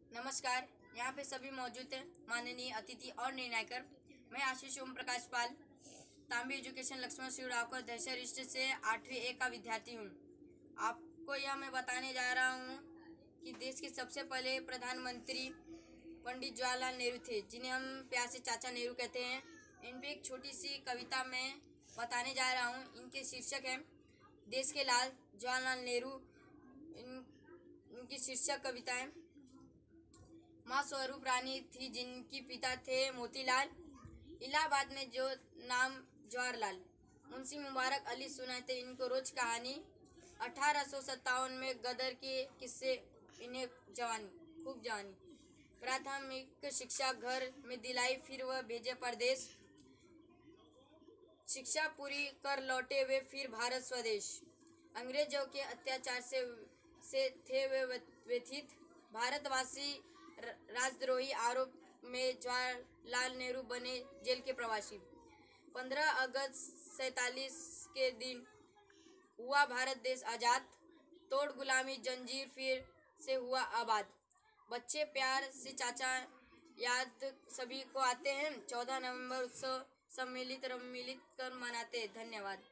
नमस्कार। यहाँ पे सभी मौजूद हैं माननीय अतिथि और निर्णायकर। मैं आशीष ओम प्रकाश पाल तांबी एजुकेशन लक्ष्मण शिवरावकर दहशरिष्ट से 8वीं ए का विद्यार्थी हूँ। आपको यह मैं बताने जा रहा हूँ कि देश के सबसे पहले प्रधानमंत्री पंडित जवाहरलाल नेहरू थे, जिन्हें हम प्यार से चाचा नेहरू कहते हैं। इन पे एक छोटी सी कविता मैं बताने जा रहा हूँ। इनके शीर्षक हैं देश के लाल जवाहरलाल नेहरू। इनकी शीर्षक कविताएं। माँ स्वरूप रानी थी जिनकी पिता थे मोतीलाल, इलाहाबाद में जो नाम जवाहरलाल। मुंशी मुबारक अली सुनाते इनको रोज कहानी। 1857 में गदर के किस्से इन्हें खूब जवानी। प्राथमिक शिक्षा घर में दिलाई, फिर वह भेजे परदेश। शिक्षा पूरी कर लौटे वे फिर भारत स्वदेश। अंग्रेजों के अत्याचार से थे वे व्यथित। भारतवासी राजद्रोही आरोप में जवाहरलाल नेहरू बने जेल के प्रवासी। 15 अगस्त 47 के दिन हुआ भारत देश आज़ाद। तोड़ गुलामी जंजीर फिर से हुआ आबाद। बच्चे प्यार से चाचा याद सभी को आते हैं। 14 नवंबर उत्सव सम्मिलित कर मनाते। धन्यवाद।